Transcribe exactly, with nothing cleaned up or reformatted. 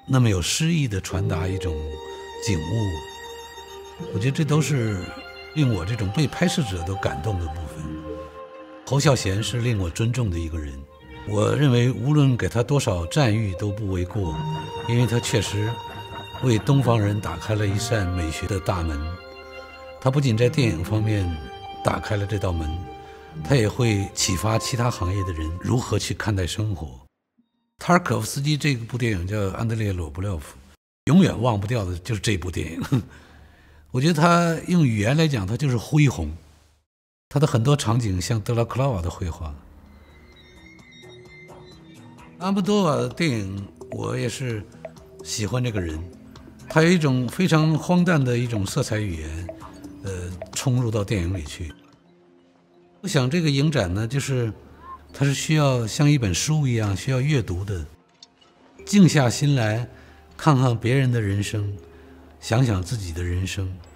那么有诗意地传达一种景物，我觉得这都是令我这种被拍摄者都感动的部分。侯孝贤是令我尊重的一个人，我认为无论给他多少赞誉都不为过，因为他确实为东方人打开了一扇美学的大门。他不仅在电影方面打开了这道门，他也会启发其他行业的人如何去看待生活。塔尔可夫斯基这部电影叫《安德烈·罗布廖夫》，永远忘不掉的就是这部电影。我觉得他用语言来讲，他就是恢宏，他的很多场景像德拉克拉瓦的绘画。阿莫多瓦的电影我也是喜欢这个人，他有一种非常荒诞的一种色彩语言呃，冲入到电影里去。我想这个影展呢，就是它是需要像一本书一样需要阅读的，静下心来看看别人的人生，想想自己的人生，